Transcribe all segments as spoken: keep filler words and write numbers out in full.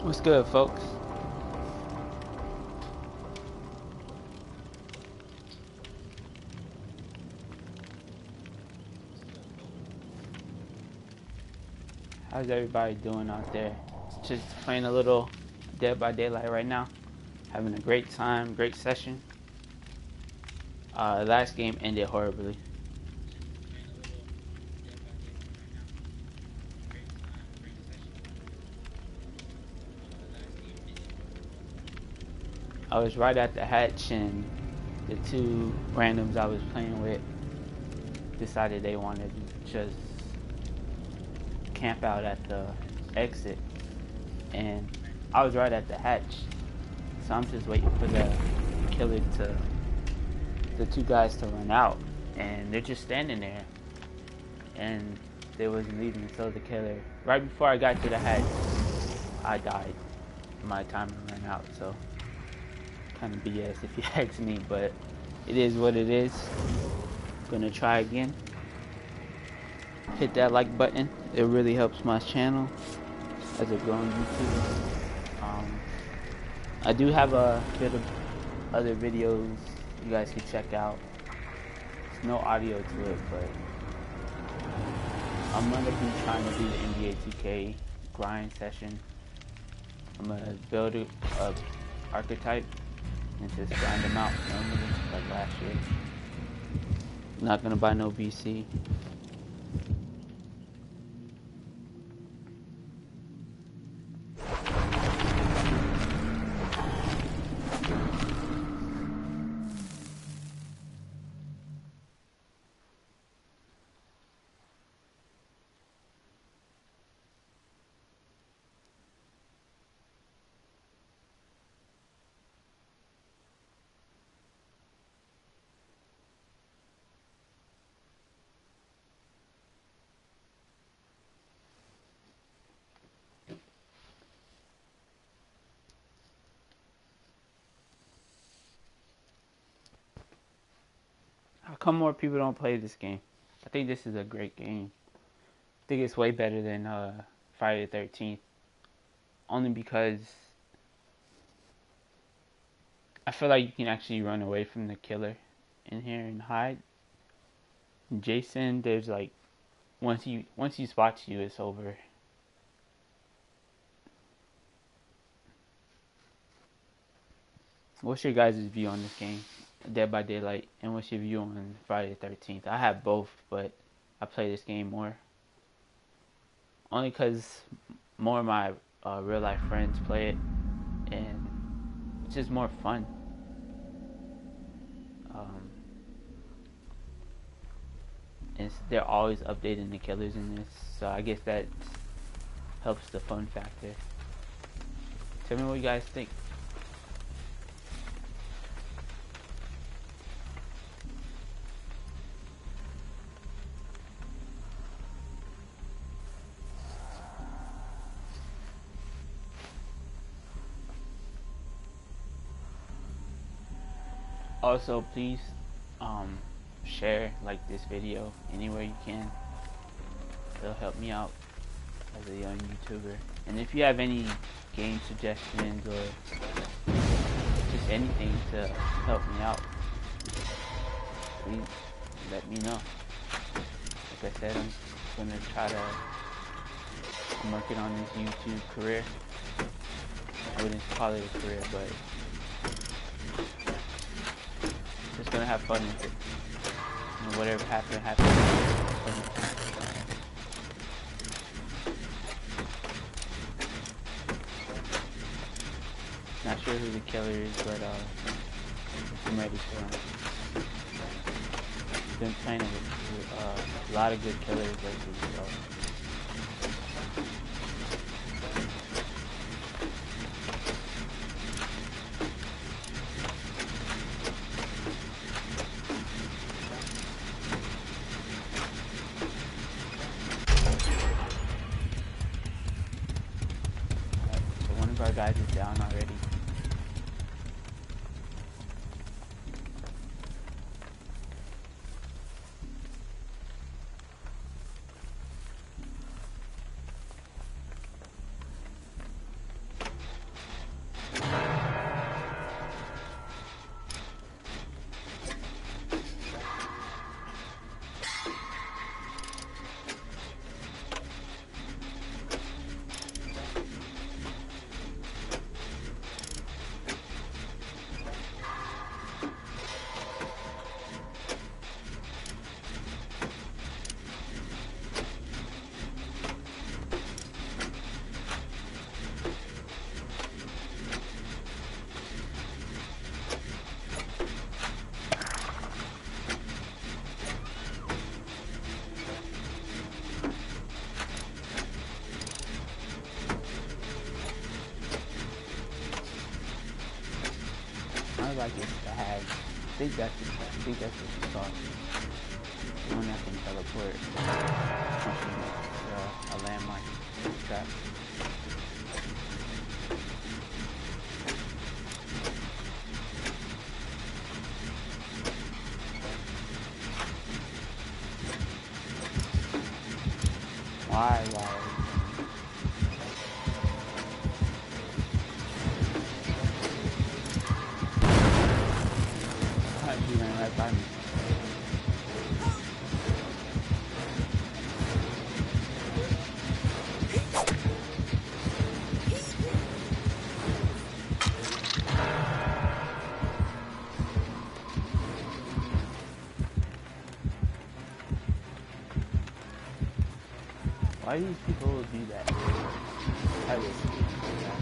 What's good, folks? How's everybody doing out there? Just playing a little Dead by Daylight right now. Having a great time, great session. Uh, last game ended horribly. I was right at the hatch and the two randoms I was playing with decided they wanted to just camp out at the exit, and I was right at the hatch, so I'm just waiting for the killer to, the two guys to run out, and they're just standing there, and they wasn't leaving until the killer, right before I got to the hatch, I died. My timer ran out, so kind of B S if you ask me, but it is what it is. Gonna try again. Hit that like button, it really helps my channel as a growing YouTuber. Um, I do have a bit of other videos you guys can check out. There's no audio to it, but I'm gonna be trying to do the N B A two K grind session. I'm gonna build a, a archetype and just grind them out normally, like last year. Not gonna buy no B C. How come more people don't play this game? I think this is a great game. I think it's way better than uh, Friday the thirteenth. Only because I feel like you can actually run away from the killer in here and hide. In Jason, there's like, once he once he spots you, it's over. What's your guys' view on this game, Dead by Daylight, and what's your view on Friday the thirteenth? I have both, but I play this game more. Only because more of my uh, real life friends play it, and it's just more fun. Um, and they're always updating the killers in this, so I guess that helps the fun factor. Tell me what you guys think. Also, please um, share, like this video anywhere you can. It'll help me out as a young YouTuber. And if you have any game suggestions or just anything to help me out, please let me know. Like I said, I'm gonna try to, I'm working on this YouTube career. I wouldn't call it a career, but just gonna have fun with it. And whatever happens, happens. Not sure who the killer is, but uh, I'm ready for him. Been playing with uh, a lot of good killers lately, so. Our guys is down already. like it's the hag. I think that's the, I think that's what she's called. The one that can teleport. Something uh, a landmine trap. Why, why? He ran right by me. Why do these people do that? How do they do that?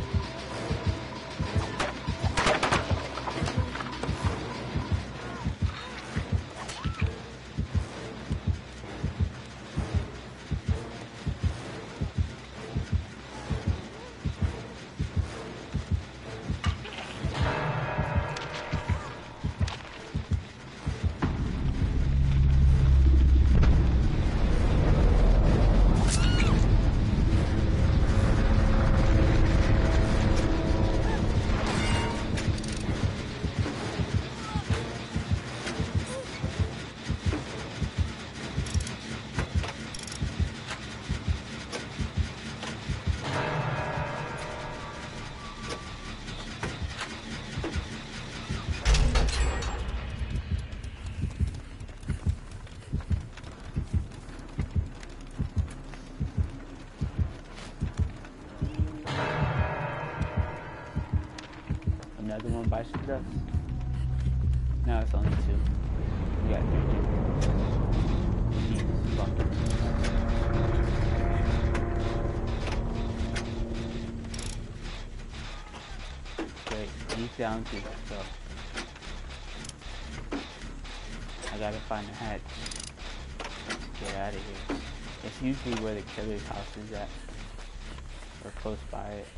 Another one bites the dust. No, it's only two. We got three. Jeez, fuck. Great, he's down to so I gotta find a hatch to get out of here. It's usually where the killer's house is at, or close by it.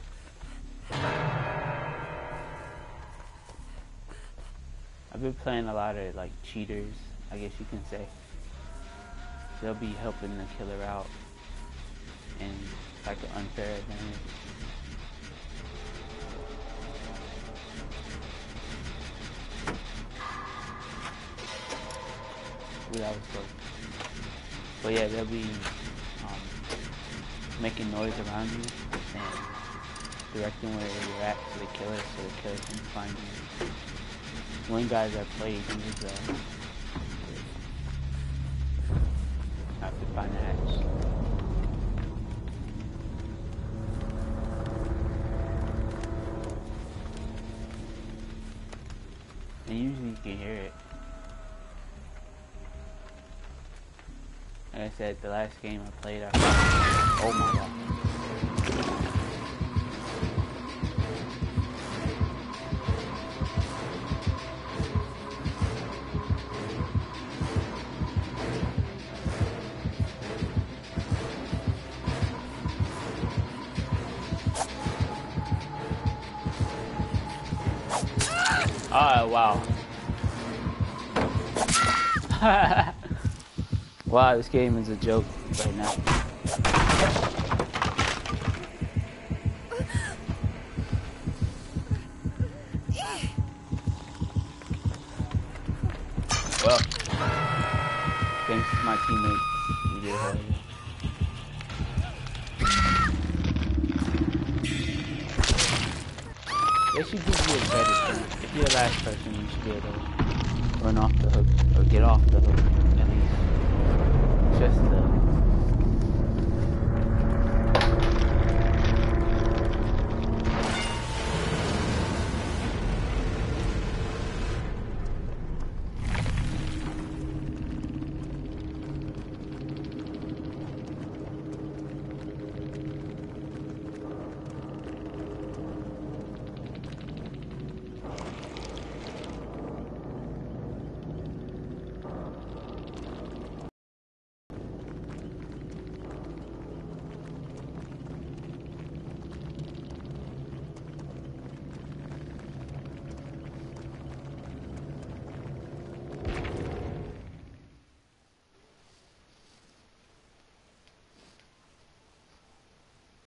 I've been playing a lot of like cheaters, I guess you can say. They'll be helping the killer out in like an unfair advantage. Ooh, that was close. But yeah, they'll be um, making noise around you and directing where you're at to the killer so the killer can find you. One guy that played, he was, uh, I have to find a hatch. And usually you can hear it. Like I said, the last game I played, I oh my god. Oh, wow. Wow, this game is a joke right now. Well, thanks to my teammates, we did hell yeah. They should give you a better chance. If you're the last person, you should be able to run off the hook, or get off the hook, at least. Just the